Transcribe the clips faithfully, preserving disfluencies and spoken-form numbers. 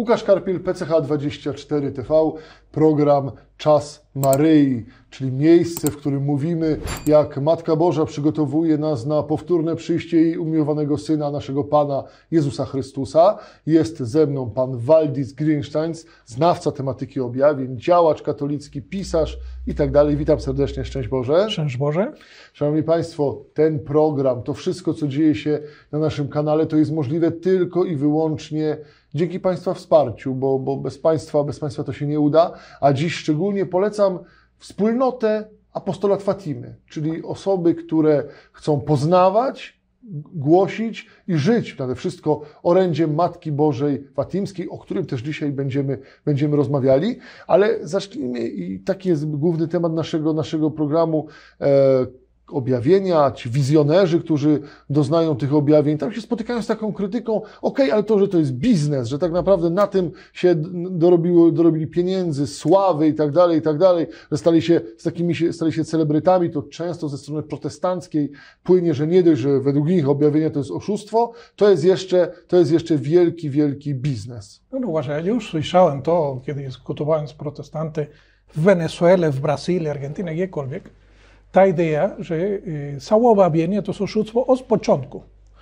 Łukasz Karpiel, P C H dwadzieścia cztery T V, program Czas Maryi, czyli miejsce, w którym mówimy, jak Matka Boża przygotowuje nas na powtórne przyjście jej umiłowanego Syna, naszego Pana Jezusa Chrystusa. Jest ze mną pan Waldis Grinsteins, znawca tematyki objawień, działacz katolicki, pisarz i tak dalej. Witam serdecznie, szczęść Boże. Szczęść Boże. Szanowni Państwo, ten program, to wszystko, co dzieje się na naszym kanale, to jest możliwe tylko i wyłącznie dzięki Państwa wsparciu, bo, bo bez Państwa, bez Państwa to się nie uda. A dziś szczególnie polecam wspólnotę Apostolat Fatimy, czyli osoby, które chcą poznawać, głosić i żyć nade wszystko orędziem Matki Bożej Fatimskiej, o którym też dzisiaj będziemy, będziemy rozmawiali. Ale zacznijmy, i taki jest główny temat naszego, naszego programu, e, objawienia, ci wizjonerzy, którzy doznają tych objawień, tam się spotykają z taką krytyką, okej, ale to, że to jest biznes, że tak naprawdę na tym się dorobiło, dorobili pieniędzy, sławy i tak dalej, i tak dalej, że stali się, z takimi się, stali się celebrytami, to często ze strony protestanckiej płynie, że nie dość, że według nich objawienia to jest oszustwo, to jest jeszcze, to jest jeszcze wielki, wielki biznes. No, no właśnie, ja już słyszałem to, kiedy dyskutowałem z protestanty w Wenezueli, w Brazylii, Argentynie, gdziekolwiek, ta idea, że e, całe objawienie to jest oszustwo od początku.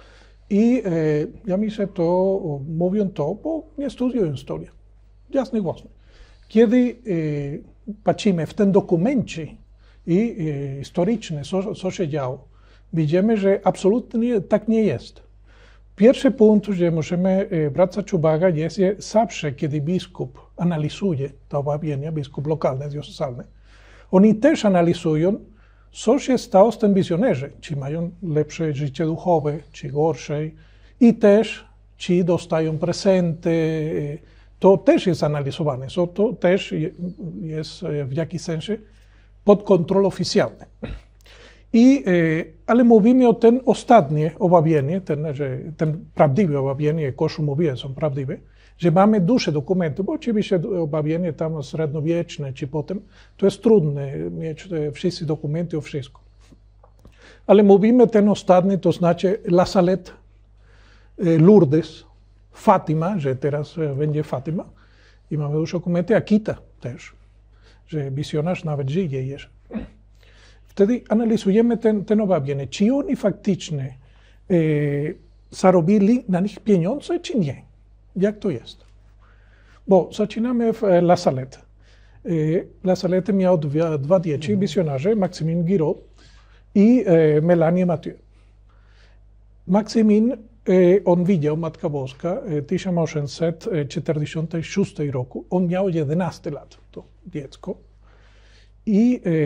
I e, ja myślę, to mówią to, bo nie studiują historię. Jasny głosny. Kiedy e, patrzymy w ten dokumencie i e, historyczny, co, co się działo, widzimy, że absolutnie tak nie jest. Pierwszy punkt, że musimy e, zwracać uwagę, jest, że zawsze, kiedy biskup analizuje to objawienie, biskup lokalny, diocezjalny, oni też analizują, co się stało z tym wizjonerzy, czy mają lepsze życie duchowe, czy gorsze, i też, czy dostają prezenty, to też jest analizowane, to też jest w jakiś sensie pod kontrolą oficjalną. I, ale mówimy o ten ostatnie objawienie, ten, że ten prawdziwe objawienie, Kościół mówi, są prawdziwe, że mamy duże dokumenty, bo oczywiście objawienie tam średniowieczne czy potem, to jest trudne mieć wszyscy dokumenty o wszystko. Ale mówimy ten ostatni, to znaczy La Salette, Lourdes, Fatima, że teraz będzie Fatima, i mamy duże dokumenty, Akita też, że wizjonarz nawet żyje jeszcze. Wtedy analizujemy ten, ten objawienie, czy oni faktycznie e, zarobili na nich pieniądze, czy nie. Jak to jest? Bo zaczynamy w La Salette. La Salette miał dwa, dwa dzieci, mm. wizjonarze, Maximin Giraud i e, Melanie Mathieu. Maximin, e, on widział Matka Boska w tysiąc osiemset czterdziestym szóstym roku. On miał jedenaście lat, to dziecko. I e,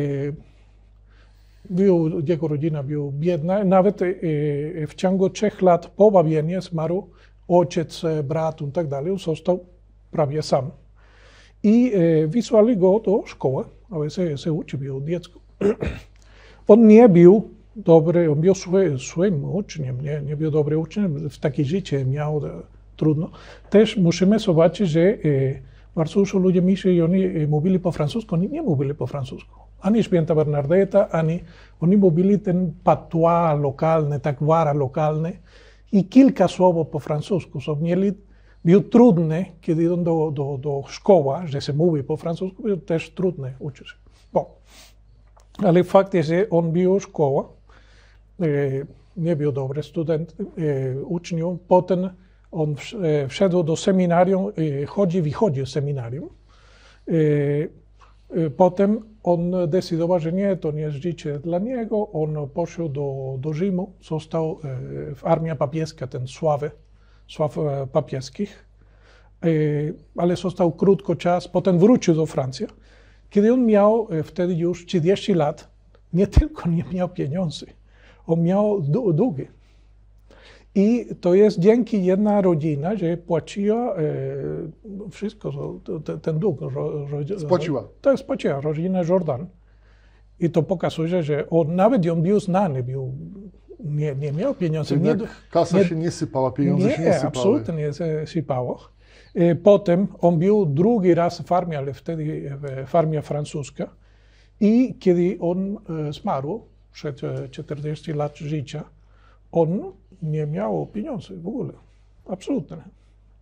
był, jego rodzina była biedna. Nawet e, w ciągu trzech lat po objawieniu zmarł ojciec, brat i tak dalej, on został prawie sam. I e, wysłali go do szkoły, aby się, się uczył, był dziecko. On nie był dobry, on był swoim uczniem, nie, nie był dobry uczniem, w takie życie miał e, trudno. Też musimy zobaczyć, że e, bardzo dużo ludzi myśli, że oni mówili po francusku, oni nie mówili po francusku. Ani święta Bernardeta, ani oni mówili ten patois lokalny, tak wara lokalny. I kilka słów po francusku, co mieli, było trudne, kiedy idą do, do, do szkoły, że się mówi po francusku, było też trudne uczyć się. Bo. Ale fakt jest, że on był w szkole, e, nie był dobry student, e, uczniów, potem on e, wszedł do seminarium, e, chodzi, wychodził z seminarium. E, e, potem on decydował, że nie, to nie jest życie dla niego. On poszedł do, do Rzymu, został e, w armii papieska, ten sławy, sław e, papieskich, e, ale został krótko czas, potem wrócił do Francji. Kiedy on miał e, wtedy już trzydzieści lat, nie tylko nie miał pieniędzy, on miał długi. I to jest dzięki jedna rodzina, że płaciła e, wszystko, to, ten dług. Ro, ro, Spłaciła. To jest spłaciła, rodzina Jordan. I to pokazuje, że on, nawet on był znany, był, nie, nie miał pieniędzy. Nie, kasa nie, się nie sypała, pieniądze nie, się nie sypały. Absolutnie nie sypało. E, potem on był drugi raz w armii, ale wtedy w armii francuska. I kiedy on e, zmarł, przed czterdziestu lat życia, on nie miał pieniędzy w ogóle. Absolutnie.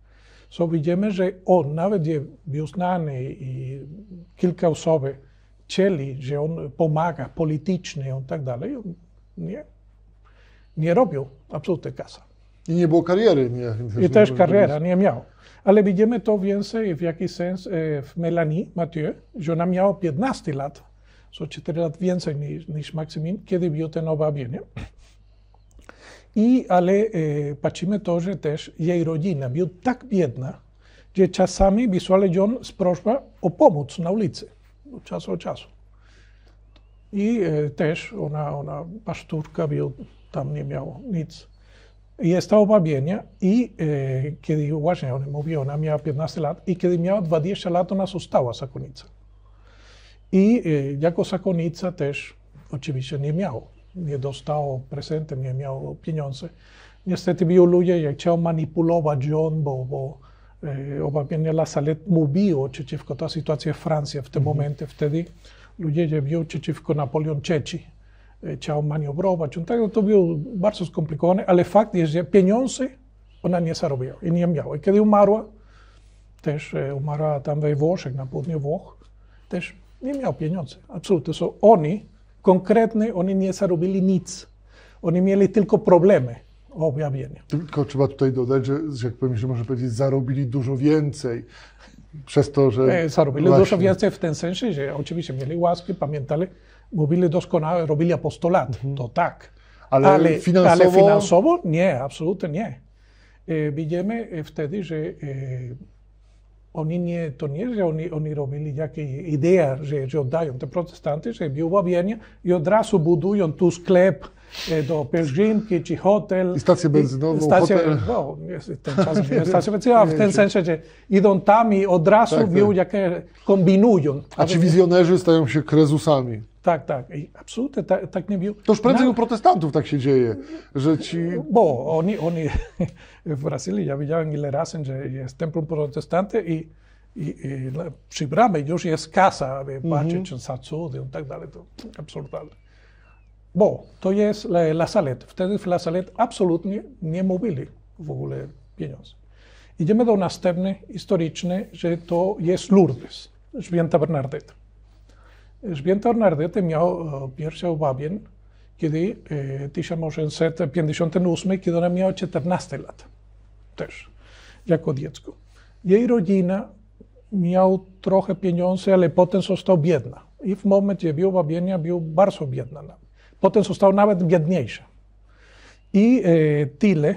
So widzimy, że on, nawet je był znany i kilka osób chcieli, że on pomaga politycznie i tak dalej, on nie, nie robił absolutnie kasa. I nie było kariery. Nie, I nie też kariera nie miał. Ale widzimy to więcej w jakiś sens w Melanie Mathieu, że ona miała piętnaście lat, so cztery lat więcej niż, niż Maksymin, kiedy był ten objawienie. I, ale e, patrzymy to, że też jej rodzina była tak biedna, że czasami wysłali ją z prośbą o pomoc na ulicy, od czasu do czasu. I e, też ona, ona paszturka, był, tam nie miała nic. Jest to objawienie i e, kiedy właśnie on mówi, ona miała piętnaście lat i kiedy miała dwadzieścia lat, ona została zakonnicą. I e, jako zakonnica też oczywiście nie miała. Nie dostał prezenty, nie miał pieniędzy. Niestety byli ludzie, jak chciał manipulować ją, bo, bo e, objawienie La Salette mówiło przeciwko ta sytuacja w Francji w tym mm-hmm. momencie. Wtedy ludzie, którzy byli przeciwko Napoleon trzeci, e, chciał maniobrować. Tak, to było bardzo skomplikowane, ale fakt jest, że pieniądze ona nie zarobiła i nie miała. I kiedy umarła, też e, umarła tam we Włoszech, na południu Włoch, też nie miał pieniędzy. Absolutnie. So, oni konkretnie oni nie zarobili nic. Oni mieli tylko problemy o objawienie. Tylko trzeba tutaj dodać, że, że jak powiem, że może powiedzieć, zarobili dużo więcej. Przez to, że... E, zarobili właśnie dużo więcej w tym sensie, że oczywiście mieli łaski, pamiętali, mówili doskonale, robili apostolat. Mhm. To tak. Ale, ale, finansowo... ale finansowo nie, absolutnie nie. E, widzimy wtedy, że e, oni nie, to nie, że oni, oni robili jakieś idea, że, że oddają te protestanty, że było objawienie i od razu budują tu sklep e, do pielgrzymki czy hotel. I stację benzynową, stację, hotel. No, ten czas nie stację benzynową, w tym sensie, że idą tam i od razu tak, tak. jakie kombinują. A ci wizjonerzy stają się krezusami. Tak, tak. I absolutnie tak, tak nie było. To już prędzej no, u protestantów tak się dzieje, że ci... Bo oni, oni w Brazylii, ja widziałem ile razy, że jest templum protestanty i, i, i przy bramie już jest kasa, aby mm-hmm. patrzeć na cudy i tak dalej. To absurdalne. Bo to jest La, La Salette. Wtedy w La Salette absolutnie nie mówili w ogóle pieniądze. Idziemy do następne historyczne, że to jest Lourdes, święta Bernardeta. Święta Bernardeta miał pierwsze objawienie, kiedy w tysiąc osiemset pięćdziesiątym ósmym, kiedy ona miała czternaście lat, też, jako dziecko. Jej rodzina miała trochę pieniędzy, ale potem została biedna. I w momencie było objawienia, była bardzo biedna. Potem została nawet biedniejsza. I e, tyle,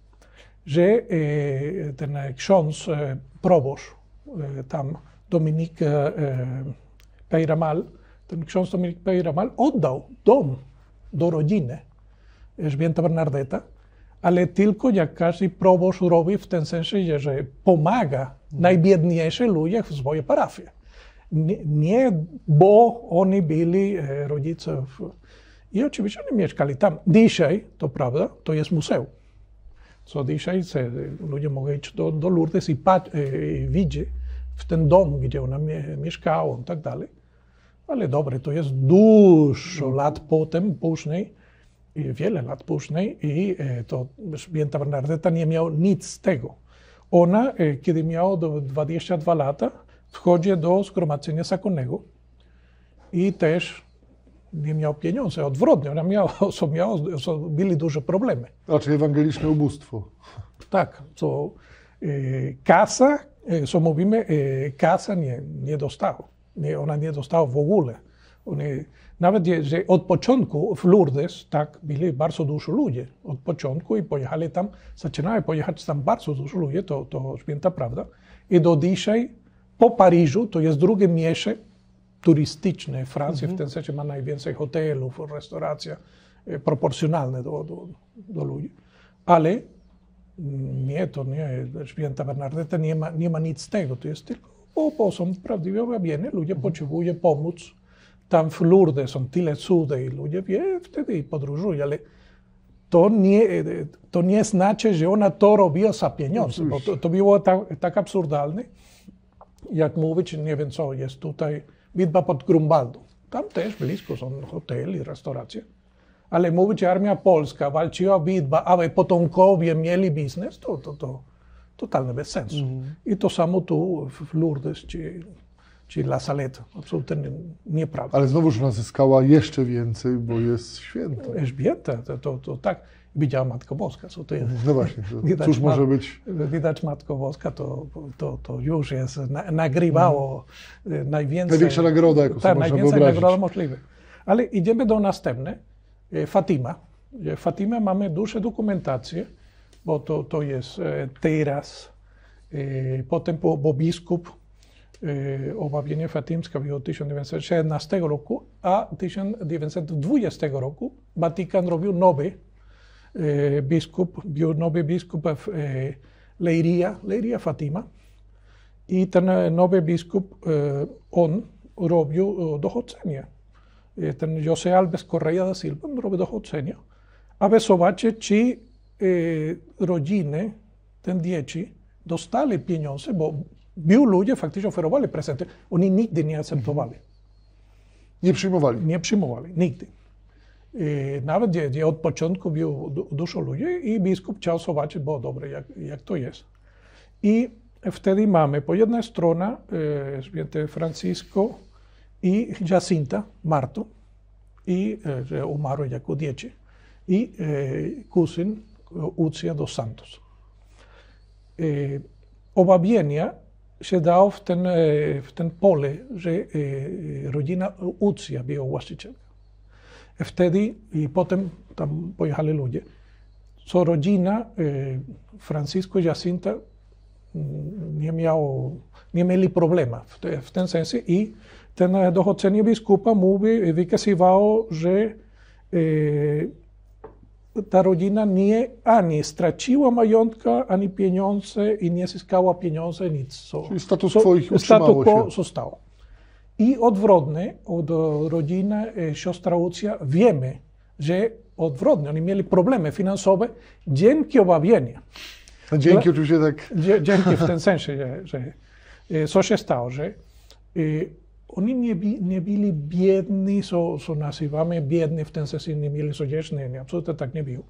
że e, ten ksiądz e, proboszcz, e, tam Dominik e, Peyramal, ten ksiądz Dominik Peyramal oddał dom do rodziny święta Bernardeta, ale tylko jak każdy proboszcz robi w tym sensie, że pomaga najbiedniejszym ludziom w swojej parafii. Nie, nie, bo oni byli rodzice. I oczywiście oni mieszkali tam. Dzisiaj, to prawda, to jest muzeum. So dzisiaj se, ludzie mogą iść do, do Lourdes i, pat, i widzieć w ten dom, gdzie ona mieszkała i tak dalej. Ale dobre, to jest dużo lat potem, później, wiele lat później i to święta Bernardeta nie miała nic z tego. Ona, kiedy miała dwadzieścia dwa lata, wchodzi do zgromadzenia zakonnego i też nie miał pieniędzy, odwrotnie, ona miała, so miała, so byli duże problemy. Znaczy ewangeliczne ubóstwo. Tak, so, e, kasa, e, so mówimy, e, kasa nie, nie dostała. Nie, ona nie dostała w ogóle. Oni, nawet że od początku w Lourdes tak byli bardzo dużo ludzi. Od początku i pojechali tam, zaczynały pojechać tam bardzo dużo ludzi, to, to święta prawda. I do dzisiaj po Paryżu, to jest drugie mieście turystyczne w Francji, mm-hmm. w tym sensie ma najwięcej hotelów, restauracji e, proporcjonalne do, do, do ludzi. Ale nie, to nie, święta Bernardeta nie ma, nie ma nic z tego, to jest tylko bo, bo są prawdziwe objawienie, ludzie mm-hmm. potrzebują pomóc. Tam w Lourdes są tyle cudów i ludzie wie, wtedy podróżują, ale to nie, to nie znaczy, że ona to robiła za pieniądze, bo to, to było tak, tak absurdalne, jak mówić, nie wiem co, jest tutaj bitwa pod Grunwaldą. Tam też blisko są hotele i restauracje. Ale mówić, że armia polska walczyła bitwa, aby potomkowie mieli biznes, to, to, to, totalny bez sensu. Mhm. I to samo tu w Lourdes czy, czy La Salette. Absolutnie nieprawda. Ale znowuż ona zyskała jeszcze więcej, bo jest święta. Elżbieta, to, to, to tak. Widziała Matko Boska. Co to jest? No właśnie, to widać, cóż może być? Widać Matko Boska, to, to, to już jest, na, nagrywało mm. najwięcej. Największa nagroda, jaką sobie można najwięcej wyobrazić. nagroda możliwe. Ale idziemy do następne. Fatima. W Fatimie mamy duże dokumentacje, bo to, to jest teraz, potem bo, bo biskup obawienie fatimskie było tysiąc dziewięćset siedemnastego roku, a tysiąc dziewięćset dwudziestego roku Watykan robił nowy biskup, był nowy biskup w Leiria, Leiria Fatima. I ten nowy biskup, on robił dochodzenie. Ten José Alves Correia da Silva robił dochodzenie, aby zobaczyć, czy rodziny, ten dzieci, dostali pieniądze, bo byli ludzie, faktycznie oferowali prezenty, oni nigdy nie akceptowali. Nie przyjmowali? Nie przyjmowali, nigdy. I nawet gdzie, gdzie od początku było dużo ludzi i biskup chciał zobaczyć, bo dobre, jak, jak to jest. I wtedy mamy po jednej stronie e, święty Francisco i Jacinta, Marto, i e, że umarły jako dzieci, i e, kuzyn Ucia dos Santos. E, obawienia się dało w ten, w ten pole, że e, rodzina Ucia była właścicielem. Wtedy i potem tam pojechali ludzie. Co rodzina e, Francisco i Jacinta nie, miało, nie mieli problemu w, te, w ten sensie i ten dochodzenie biskupa mówi, wykazywało, że e, ta rodzina nie ani straciła majątka, ani pieniądze i nie zyskała pieniądze, nic. Co, Czyli status quo ich utrzymało status quo się. zostało. I odwrotnie od rodziny siostra Ucia wiemy, że odwrotnie, oni mieli problemy finansowe dzięki obawieniu. Dzięki Dla, oczywiście tak. Dzięki w tym sensie, że, że co się stało, że oni nie, nie byli biedni, co, co nazywamy biedni w tym sensie, nie mieli co jeść, nie, nie, absolutnie tak nie było.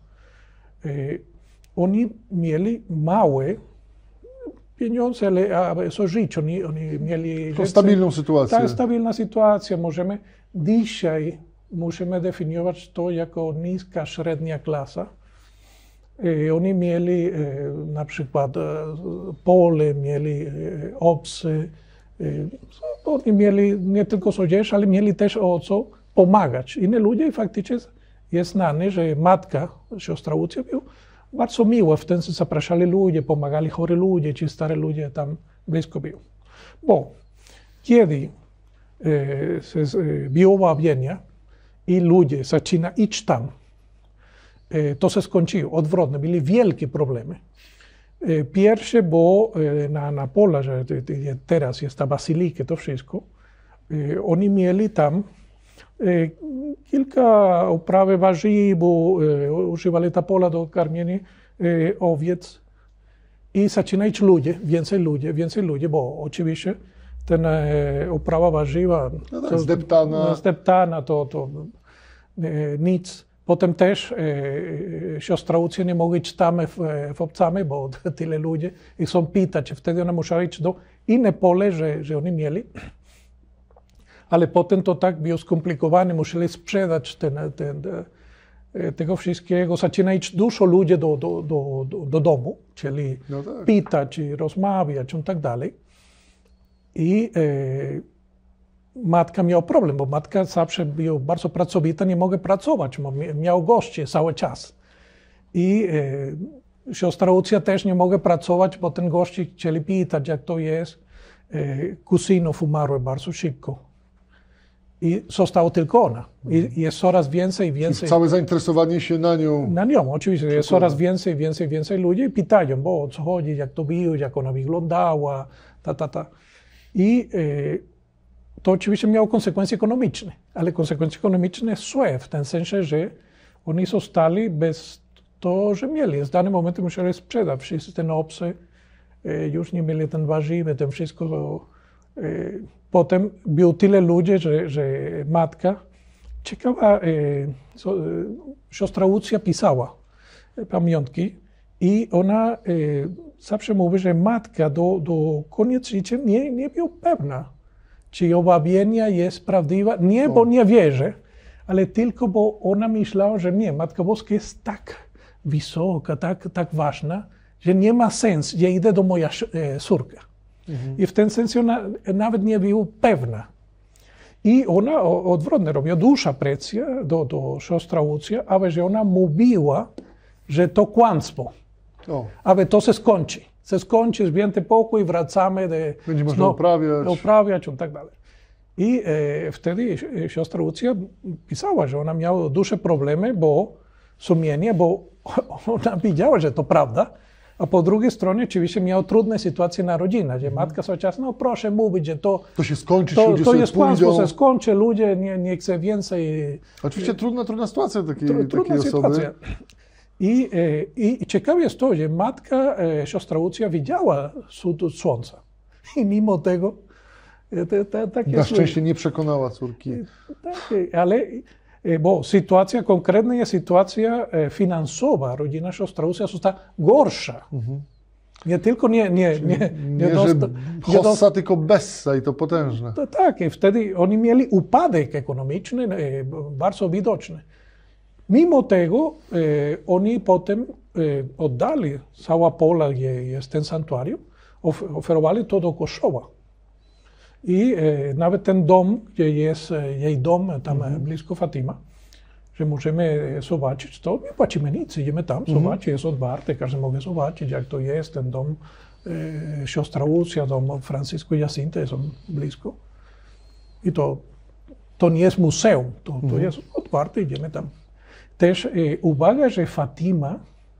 Oni mieli małe pieniądze, ale co żyć, oni, oni mieli... To stabilną sytuację. Ta stabilna sytuacja. Możemy dzisiaj musimy definiować to jako niska, średnia klasa. I oni mieli na przykład pole, mieli obcy. Oni mieli nie tylko co jeść, ale mieli też o co pomagać. Inni ludzie faktycznie jest znane, że matka, siostra Ucia, był bardzo miła, w ten sensie zapraszali ludzie, pomagali chorzy ludzie, czy stare ludzie tam blisko był. Bo kiedy e, było obawienie i ludzie zaczynają iść tam, e, to się skończyło odwrotnie, byli wielkie problemy. E, pierwsze, bo e, na, na pole, że teraz jest ta bazylika, to wszystko, e, oni mieli tam e, kilka uprawy warzyw, bo e, używali ta pola do karmienia e, owiec i zaczynają ludzie, więcej ludzi, więcej ludzi, bo oczywiście ten e, uprawa warzywa no tak, to, zdeptana. zdeptana, to, to e, nic. Potem też e, siostra Ucia nie mogła iść tam w, w obcami, bo tyle ludzi i chcą pytać. Wtedy ona musiała iść do inne pole, że, że oni mieli. Ale potem to tak było skomplikowane, musieli sprzedać ten, ten, tego wszystkiego. Zaczyna iść dużo ludzi do, do, do, do, do domu, czyli no tak. pytać, rozmawiać i tak dalej. I e, matka miała problem, bo matka zawsze była bardzo pracowita, nie mogła pracować, bo miała gości cały czas. I e, siostra Ucia też nie mogła pracować, bo ten gości chcieli pytać, jak to jest. E, kuzynów umarły bardzo szybko. I zostało tylko ona. I jest coraz więcej i więcej. I całe zainteresowanie się na nią. Na nią, oczywiście. Jest coraz więcej, więcej, więcej ludzi pytają, bo o co chodzi, jak to było, jak ona wyglądała, ta, ta, ta. I e, to oczywiście miało konsekwencje ekonomiczne, ale konsekwencje ekonomiczne złe, w tym sensie, że oni zostali bez to, że mieli. W danym momencie musieli sprzedać wszyscy ten obcy, e, już nie mieli ten warzywy, ten wszystko. To, e, potem było tyle ludzi, że, że matka, ciekawa, e, so, e, siostra Ucia pisała pamiątki I ona e, zawsze mówi, że matka do, do koniec życia nie, nie była pewna, czy obawienia jest prawdziwa. Nie, bo nie wierzy, ale tylko bo ona myślała, że nie, Matka Boska jest tak wysoka, tak, tak ważna, że nie ma sensu, że idę do moja e, córka. Mhm. I w ten sens ona nawet nie była pewna. I ona odwrotnie robiła duża presja do, do siostra Łucja, aby że ona mówiła, że to kłamstwo, o. aby to się skończy. Se skończy, zwięty pokój, wracamy do... Będzie można uprawiać. uprawiać i tak dalej. I e, wtedy siostra Łucja pisała, że ona miała duże problemy, bo sumienie, bo ona widziała, że to prawda, a po drugiej stronie oczywiście miała trudne sytuacje na rodzinę, że matka cały czas, no proszę mówić, że to... To się skończy, to, ludzie to sobie jest kłamstwo, się skończy, ludzie nie, nie chcą więcej... Oczywiście trudna, trudna sytuacja takiej, Tr, trudna takiej sytuacja. osoby. I, i ciekawe jest to, że matka, siostra Łucja widziała wschód słońca. I mimo tego... To, to, tak Na szczęście nie przekonała córki. Tak, ale bo sytuacja konkretna jest sytuacja finansowa. Rodzina siostra Łucja została gorsza. Mhm. Nie tylko nie... Nie, nie, nie, nie dosta, że hossa, tylko bessa i to potężne. To, tak, i wtedy oni mieli upadek ekonomiczny bardzo widoczny. Mimo tego e, oni potem e, oddali cała pola, gdzie jest ten sanktuarium, of, oferowali to do kościoła. I e, nawet ten dom, gdzie jest e, jej dom, tam mm-hmm. blisko Fatima, że możemy zobaczyć to, nie płacimy nic, idziemy tam, mm-hmm. zobaczyć, jest otwarte, każdy może zobaczyć, jak to jest, ten dom e, siostra Łucja, dom Francisco i Jacinta, są blisko. I to, to nie jest muzeum, to, mm-hmm. to jest otwarte, idziemy tam. Też e, uwaga, że Fatima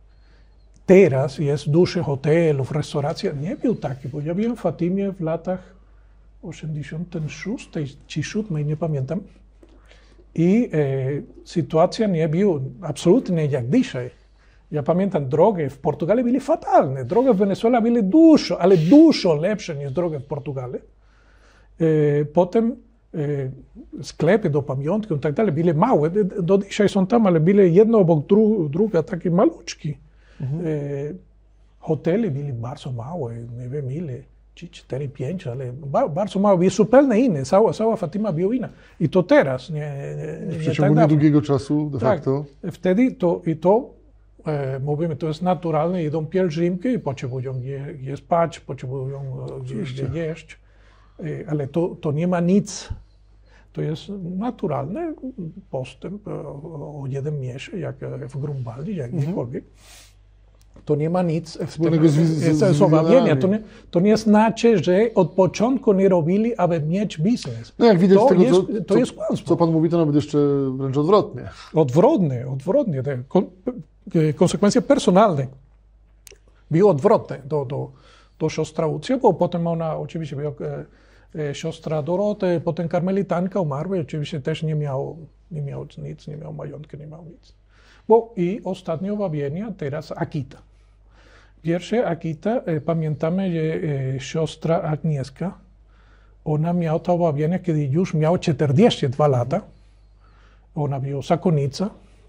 teraz jest duży hotelów, restauracja, nie był taki, bo ja byłem w Fatimie w latach osiemdziesiątym szóstym czy siódmym, nie pamiętam. I e, sytuacja nie była absolutnie jak dzisiaj. Ja pamiętam, drogi w Portugalii były fatalne. Drogi w Wenezuela były dużo, ale dużo lepsze niż drogi w Portugalii. E, potem e, sklepy do pamiątki i tak dalej były małe. Do dzisiaj są tam, ale były jedno obok dru, druga, takie maluczki. Mhm. E, hotele były bardzo małe, nie wiem ile. cztery pięć, ale bardzo mało. Jest zupełnie inny. Cała, cała Fatima była inna. I to teraz. Nie, nie, w przeciągu tak niedługiego czasu, de tak, facto. Wtedy to i to, e, mówimy, to jest naturalne. Idą pielgrzymki i potrzebują gdzie, gdzie spać, potrzebują gdzie, gdzie jeść. E, ale to, to nie ma nic. To jest naturalny postęp o, o jeden miesiąc, jak w Grunwaldzie, jak gdziekolwiek. To nie ma nic wspólnego z, z, z obawienia. To nie, to nie znaczy, że od początku nie robili, aby mieć biznes. No jak widać to z tego, jest, co, to co, jest kłamstwo. co pan mówi, to nawet jeszcze wręcz odwrotnie. Odwrotnie, odwrotnie. Te konsekwencje personalne były odwrotne do, do, do siostra Łucja, bo potem ona oczywiście była e, siostra Doroty, potem karmelitanka umarła i oczywiście też nie miał, nie miał nic, nie miał majątku, nie miał nic. Bo i ostatnie obawienie teraz Akita. Pierwsze Akita, e, pamiętamy, że e, siostra Agnieszka, ona miała to obawienie, kiedy już miała czterdzieści dwa lata. Ona była zakonnica.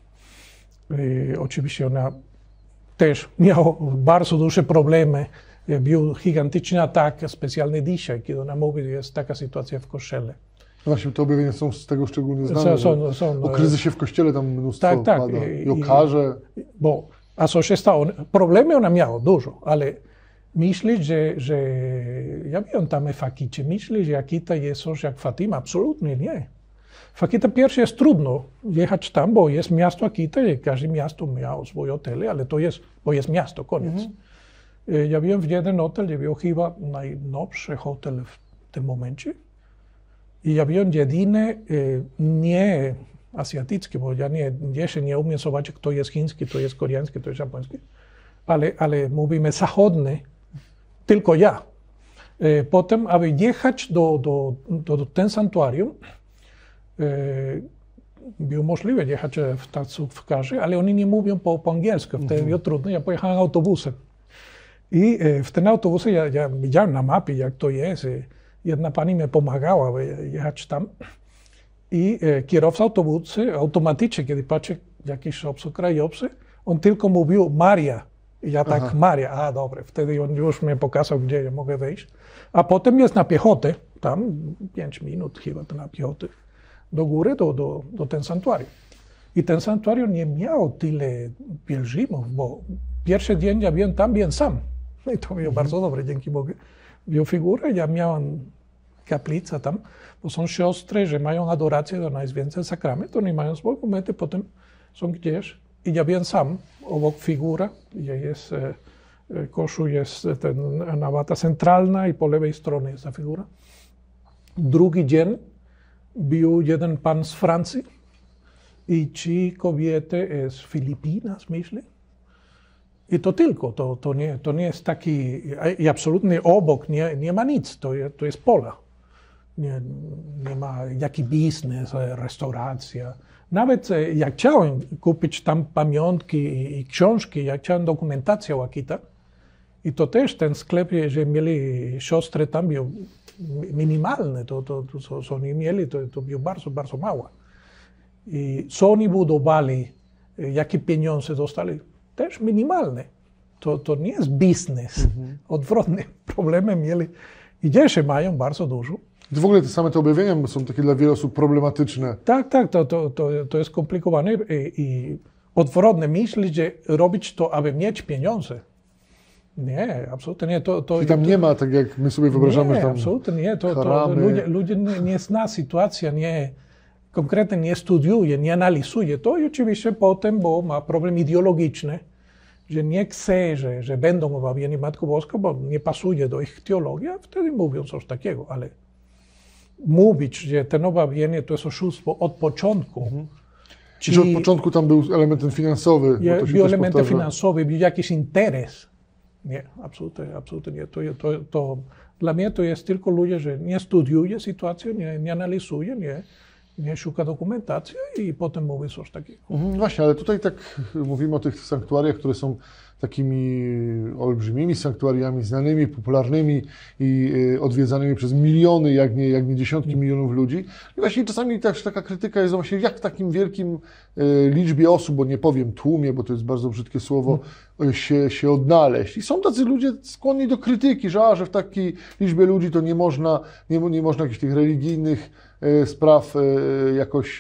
E, oczywiście ona też miała bardzo duże problemy. E, był gigantyczny atak, specjalny dzisiaj, kiedy ona mówi, że jest taka sytuacja w kościele. Właśnie te objawienia są z tego szczególnie znane. Są, są, o kryzysie w kościele tam mnóstwo tak, tak. pada. I, I o karze. Bo, a co się stało? Problemy ona miała dużo, ale myśli, że, że ja byłem tam w Akicie, myśli, że Akita jest coś jak Fatima. Absolutnie nie. W Akita pierwsze jest trudno jechać tam, bo jest miasto Akita i każde miasto miało swoje hotele, ale to jest, bo jest miasto, koniec. Mhm. Ja byłem w jeden hotel, gdzie był chyba najnowszy hotel w tym momencie. I ja byłem jedyny nie azjatycki, bo ja nie, jeszcze nie umiem zobaczyć, kto jest chiński, kto jest koreański, kto jest japoński, ale, ale mówimy zachodni, tylko ja. Potem, aby jechać do, do, do, do ten sanktuarium, było możliwe jechać w taksówkarze, ale oni nie mówią po, po angielsku, wtedy było trudno, ja pojechałem autobusem. I w ten autobusie ja, ja widziałem na mapie, jak to jest. Jedna pani mi pomagała jechać tam i e, kierowca autobusu automatycznie, kiedy patrzy jakiś obcokrajowcy, on tylko mówił Maria I ja tak, Aha. Maria, a dobre, wtedy on już mnie pokazał, gdzie ja mogę wejść. A potem jest na piechotę, tam pięć minut chyba na piechotę, do góry, do, do, do ten sanktuarium. I ten sanktuarium nie miał tyle pielgrzymów, bo pierwszy dzień ja byłem tam, byłem sam. I to było mhm. bardzo dobre, dzięki Bogu. Była figura, ja miałem kaplicę tam, bo są siostry, że mają adorację do Najświętszego Sakramentu, oni mają swoje momenty, potem są gdzieś. I ja byłem sam, obok figura, gdzie jest e, kościół, jest ten nawata centralna i po lewej stronie jest ta figura. Drugi dzień był jeden pan z Francji i trzy kobiety z Filipinas, myślę. I to tylko, to, to, nie, to nie jest taki, i absolutnie obok nie, nie ma nic, to, je, to jest pola. Nie, nie ma jaki biznes, restauracja. Nawet jak chciałem kupić tam pamiątki i, i książki, jak chciałem dokumentację Łakita, i to też ten sklep, że mieli siostry tam, był minimalny, to, to, to co, co oni mieli, to, to było bardzo, bardzo mało. I co oni budowali, jakie pieniądze dostali, też minimalne. To, to nie jest biznes. Mhm. Odwrotnie, problemy mieli i dzisiaj mają bardzo dużo. W ogóle te same te objawienia są takie dla wielu osób problematyczne. Tak, tak, to, to, to, to jest skomplikowane i, i odwrotnie myśleć, że robić to, aby mieć pieniądze. Nie, absolutnie nie. To, to, I tam to, nie ma, tak jak my sobie wyobrażamy, nie, tam absolutnie nie. To, to ludzie, ludzie nie, nie zna sytuacja, nie, konkretnie nie studiuje, nie analizuje. To i oczywiście potem, bo ma problem ideologiczny, że nie chce, że, że będą objawieni Matką Boską, bo nie pasuje do ich teologii, a wtedy mówią coś takiego, ale mówić, że ten objawienie to jest oszustwo od początku. Mhm. Czyli od początku tam był elementem finansowy. Je, był elementem finansowy, był jakiś interes. Nie, absolutnie, absolutnie nie. To, to, to, dla mnie to jest tylko ludzie, że nie studiuje sytuację, nie, nie analizuje, nie, nie szuka dokumentacji i potem mówi coś takiego. Mhm, właśnie, ale tutaj tak mówimy o tych sanktuariach, które są takimi olbrzymimi sanktuariami, znanymi, popularnymi i odwiedzanymi przez miliony, jak nie, jak nie dziesiątki milionów ludzi. I właśnie czasami też taka krytyka jest właśnie, jak w takim wielkim liczbie osób, bo nie powiem tłumie, bo to jest bardzo brzydkie słowo, się, się odnaleźć. I są tacy ludzie skłonni do krytyki, że, a, że w takiej liczbie ludzi to nie można, nie, nie można jakichś tych religijnych spraw jakoś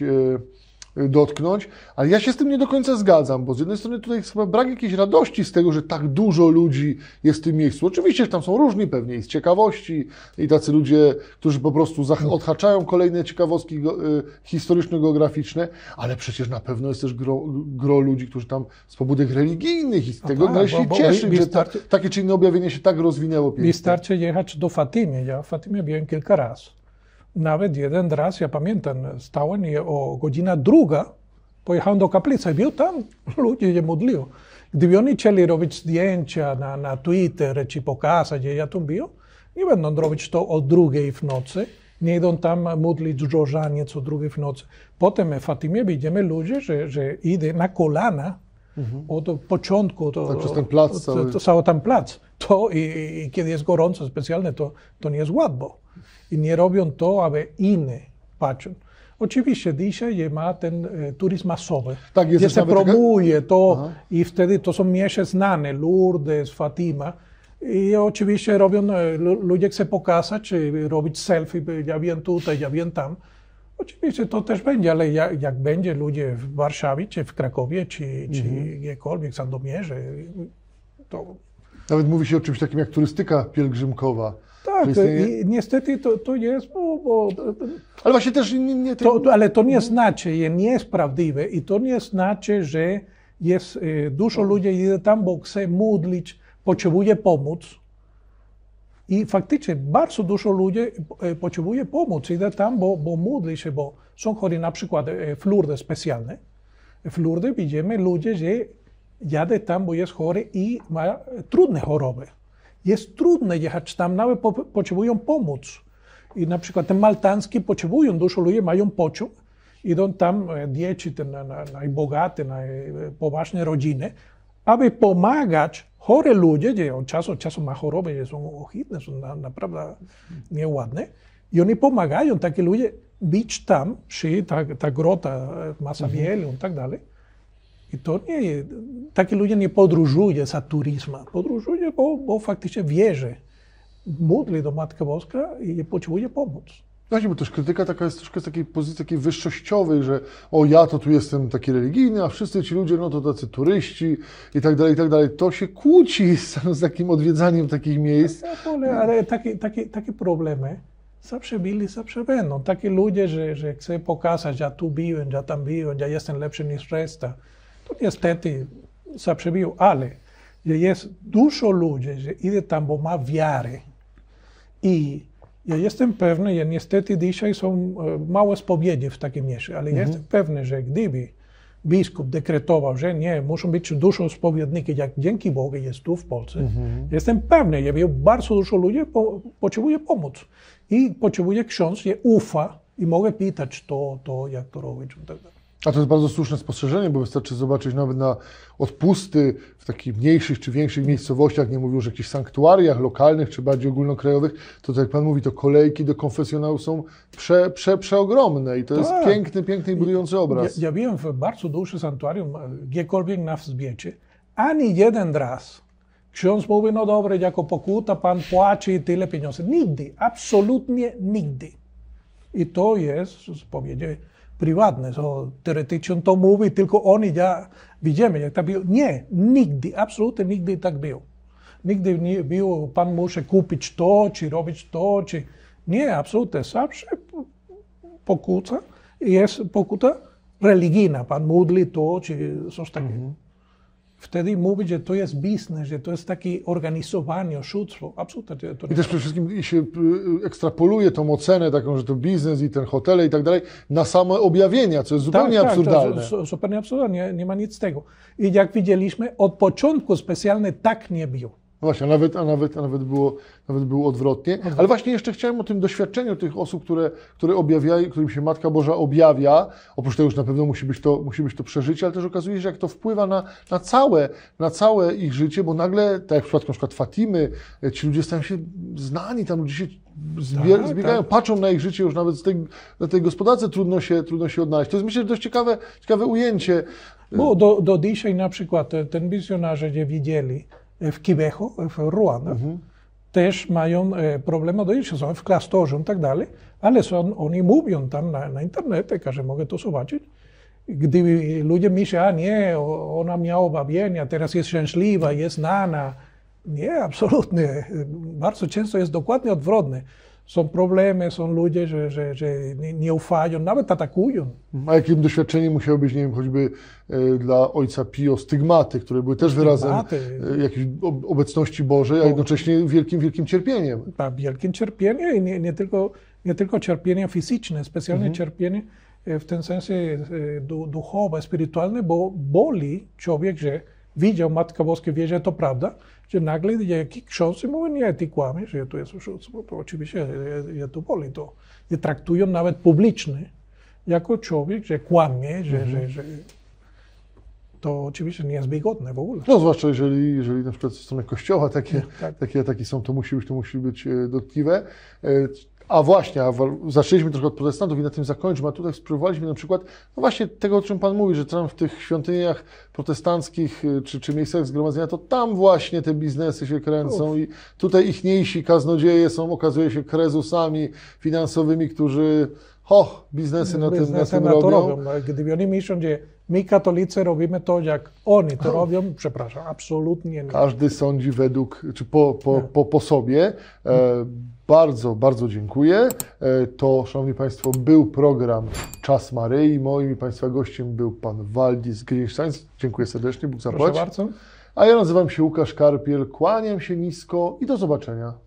dotknąć, ale ja się z tym nie do końca zgadzam, bo z jednej strony tutaj jest chyba brak jakiejś radości z tego, że tak dużo ludzi jest w tym miejscu. Oczywiście tam są różni pewnie i z ciekawości i tacy ludzie, którzy po prostu odhaczają kolejne ciekawostki historyczno-geograficzne, ale przecież na pewno jest też gro, gro ludzi, którzy tam z pobudek religijnych i z tego należy się cieszyć, że ta, takie czy inne objawienie się tak rozwinęło pięknie. Wystarczy jechać do Fatimy. Ja w Fatimie byłem kilka razy. Nawet jeden raz, ja pamiętam, stałem i o godzina druga pojechałem do kaplicy i był tam, ludzie się modliły. Gdyby oni chcieli robić zdjęcia na, na Twitter czy pokazać, że ja tam był, nie będą robić to o drugiej w nocy, nie idą tam modlić różaniec o drugiej w nocy. Potem w Fatimie widzimy ludzie, że, że idą na kolana mhm. od początku. To, tak, przez ten plac cały. To, to, cały ten plac. To i, i kiedy jest gorąco specjalnie, to, to nie jest łatwo. I nie robią to, aby inni patrzą. Oczywiście dzisiaj ma ten e, turyzm masowy, tak, gdzie się promuje taka... to Aha. i wtedy to są miejsca znane, Lourdes, Fatima. I oczywiście robią, ludzie chcą pokazać, robić selfie, ja wiem tutaj, ja wiem tam. Oczywiście to też będzie, ale jak, jak będzie ludzie w Warszawie, czy w Krakowie, czy, mhm. czy gdziekolwiek, w Sandomierze, to... Nawet mówi się o czymś takim jak turystyka pielgrzymkowa. Tak, istnieje... i niestety to, to jest, bo, bo... Ale właśnie też nie... nie to, to, ale to nie znaczy, że nie jest prawdziwe i to nie znaczy, że jest dużo ludzi idzie tam, bo chce modlić, potrzebuje pomóc. I faktycznie bardzo dużo ludzi potrzebuje pomóc, idzie tam, bo, bo modli się, bo są chorzy na przykład w Lourdes specjalne. W Lourdes widzimy ludzi, że jadą tam, bo jest chory i ma trudne choroby. Jest trudne jechać tam, nawet po, potrzebują pomóc. I na przykład te maltańskie potrzebują, dużo ludzi mają pociąg, idą tam dzieci, te na, na, najbogate, najpoważne rodziny, aby pomagać chore ludzie, gdzie od czasu do czasu ma choroby, że są ohydne, są na, naprawdę nieładne. I oni pomagają takie ludzie być tam, przy ta, ta grota Masa Wielu i tak dalej. I to nie, taki ludzie nie podróżuje za turyzmem, podróżuje, bo, bo faktycznie wierzy, modli do Matka Boska i potrzebuje pomoc. Właśnie, bo też krytyka taka jest troszkę z takiej pozycji takiej wyższościowej, że o ja to tu jestem taki religijny, a wszyscy ci ludzie no to tacy turyści i tak dalej, i tak dalej. To się kłóci z, z takim odwiedzaniem takich miejsc. Ale takie, takie, takie problemy zawsze byli, zawsze będą. Takie ludzie, że, że chcą pokazać, ja tu byłem, ja tam byłem, ja jestem lepszy niż reszta. To niestety zawsze było, ale jest dużo ludzi, że idzie tam, bo ma wiarę. I ja jestem pewny, że niestety dzisiaj są małe spowiedzi w takim miejscu, ale mhm. jestem pewny, że gdyby biskup dekretował, że nie, muszą być dużo spowiedników, jak dzięki Bogu jest tu w Polsce, mhm. jestem pewny, że bardzo dużo ludzi po, potrzebuje pomoc. I potrzebuje ksiądz, je ufa i mogę pytać to, to, jak to robić. A to jest bardzo słuszne spostrzeżenie, bo wystarczy zobaczyć nawet na odpusty w takich mniejszych czy większych miejscowościach, nie mówię już o jakichś sanktuariach lokalnych czy bardziej ogólnokrajowych, to tak jak Pan mówi, to kolejki do konfesjonału są prze, prze, przeogromne i to jest tak. piękny, piękny i budujący obraz. Ja, ja byłem w bardzo dużym sanktuarium, gdziekolwiek na Wzbiecie, ani jeden raz ksiądz mówi, no dobre, jako pokuta Pan płaci tyle pieniędzy. Nigdy, absolutnie nigdy. I to jest spowiedzi prywatne, so, teoretycznie to mówi, tylko oni ja widzimy, jak to było. Nie, nigdy, absolutnie nigdy tak było. Nigdy nie było, Pan musi kupić to, czy robić to, czy... Nie, absolutnie, zawsze pokuta, jest pokuta religijna, Pan modli to, czy coś takiego. Mm-hmm. Wtedy mówi, że to jest biznes, że to jest takie organizowanie, oszustwo. Absolutnie. To I też przede wszystkim się ekstrapoluje tą ocenę taką, że to biznes i ten hotele i tak dalej, na same objawienia, co jest zupełnie tak, absurdalne. Tak, to zupełnie absurdalne, nie, nie ma nic z tego. I jak widzieliśmy, od początku specjalnie tak nie było. No właśnie, a nawet, a nawet, a nawet, było, nawet było odwrotnie. odwrotnie. Ale właśnie jeszcze chciałem o tym doświadczeniu tych osób, które, które objawiają, którym się Matka Boża objawia. Oprócz tego już na pewno musi być to, musi być to przeżycie, ale też okazuje się, że jak to wpływa na, na, całe, na całe ich życie, bo nagle, tak jak w przypadku na przykład Fatimy, ci ludzie stają się znani, tam ludzie się zbie, tak, zbiegają, tak. patrzą na ich życie już nawet z tej, na tej gospodarce trudno się, trudno się odnaleźć. To jest myślę, że dość ciekawe, ciekawe ujęcie. Bo do, do dzisiaj na przykład ten misjonarze, gdzie widzieli, w Kibeho, w Ruanda, mhm. też mają problemy dojścia, są w klasztorze i tak dalej, ale są, oni mówią tam na, na internecie, każdy może to zobaczyć. Gdyby ludzie myślą, a nie, ona miała objawienia, teraz jest szczęśliwa, jest znana. Nie, absolutnie. Bardzo często jest dokładnie odwrotnie. Są problemy, są ludzie, że, że, że nie, nie ufają, nawet atakują. A jakim doświadczeniem musiało być, nie wiem, choćby e, dla ojca Pio stygmaty, które były też wyrazem e, jakiejś obecności Bożej, a jednocześnie wielkim, wielkim cierpieniem. Tak, wielkim cierpieniem i nie, nie, tylko, nie tylko cierpienie fizyczne, specjalnie mhm. cierpienie w tym sensie e, duchowe, spirytualne, bo boli człowiek, że widział Matka Boska, wie, że to prawda, że nagle jakiś ksiądz mówi, nie, ty kłamiesz, że to jest oszustwo, to oczywiście je to boli. To je traktują nawet publicznie jako człowiek, że kłamie, że, mm-hmm. że, że to oczywiście nie jest wygodne w ogóle. No zwłaszcza jeżeli, jeżeli na przykład ze strony Kościoła takie, tak. takie ataki są, to musi być, to musi być dotkliwe. A właśnie, a zaczęliśmy trochę od protestantów i na tym zakończymy, a tutaj spróbowaliśmy na przykład, no właśnie tego, o czym Pan mówi, że tam w tych świątyniach protestanckich czy, czy miejscach zgromadzenia, to tam właśnie te biznesy się kręcą Uf. i tutaj ichniejsi kaznodzieje są, okazuje się, krezusami finansowymi, którzy ho, biznesy na tym, na tym na robią. robią. Gdyby oni myślą, że my katolicy robimy to, jak oni to robią, przepraszam, absolutnie nie. Każdy sądzi według, czy po, po, po, po sobie. E, bardzo, bardzo dziękuję. E, to, szanowni Państwo, był program Czas Maryi. Moim i Państwa gościem był Pan Waldis Greenstein. Dziękuję serdecznie, Bóg zapłać. Proszę bardzo. A ja nazywam się Łukasz Karpiel, kłaniam się nisko i do zobaczenia.